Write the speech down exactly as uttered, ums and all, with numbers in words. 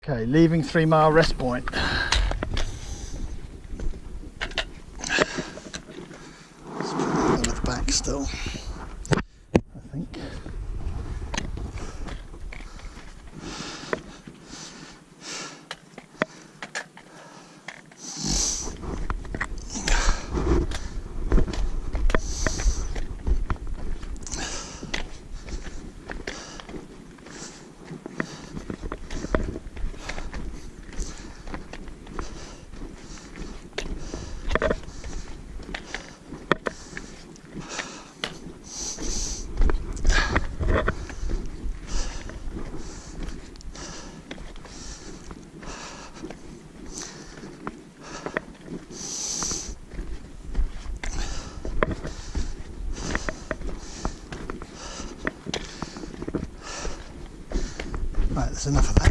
Okay, leaving Three Mile Rest Point. Let's put back still, I think. Right, there's enough of that.